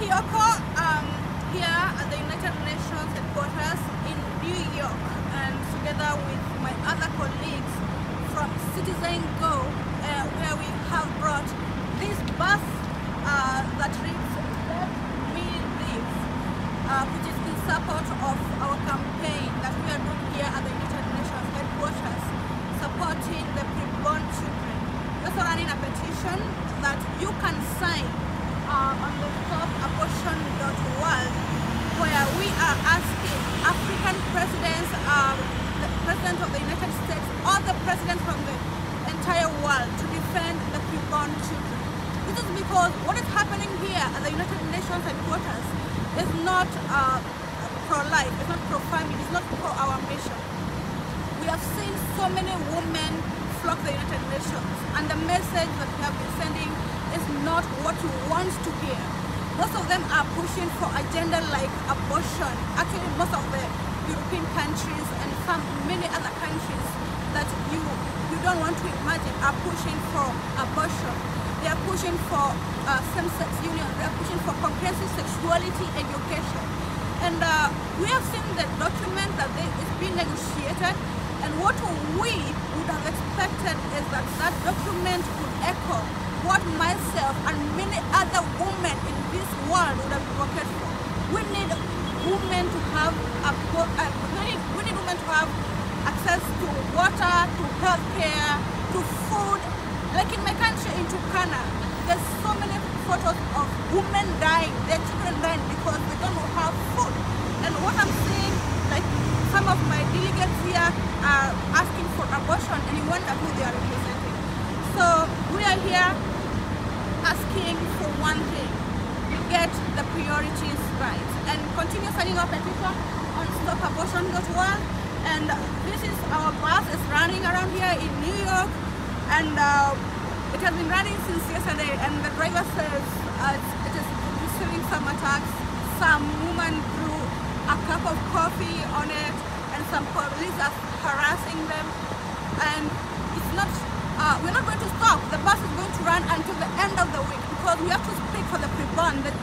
Kioko, here at the United Nations headquarters in New York, and together with my other colleagues from CitizenGO, where we have brought this bus that reads "Let Me Live," which is in support of our campaign that we are doing here at the United Nations headquarters, supporting the preborn children. We're also running a petition that you can sign on the stopabortion.org, where we are asking African presidents, the President of the United States, or the President from the entire world to defend the preborn children. This is because what is happening here at the United Nations headquarters is not pro-life, it's not pro-family, it's not for our mission. We have seen so many women flock the United Nations, and the message that we have been sending is not what we want to hear. Most of them are pushing for agenda like abortion. Actually, most of the European countries and many other countries that you don't want to imagine are pushing for abortion. They are pushing for same-sex union. They are pushing for comprehensive sexuality education. And we have seen the document that is being negotiated, and what we would have expected is that that document would echo what myself and many other women in this world would have advocated for. We need women to have access to water, to healthcare, to food. Like in my country, in Turkana, there's so many photos of women dying, their children dying because they don't have food. And what I'm seeing, like some of my delegates here are asking for abortion, and you wonder who they are representing. So we are here asking for one thing: get the priorities right, and continue signing our petition on stopabortion.org. And this is our bus is running around here in New York, and it has been running since yesterday, and the driver says it is receiving some attacks. Some woman threw a cup of coffee on it, and some police are harassing them, and it's not we're not going to stop. The bus is going to run until the end of the week, because we have to speak for the preborn.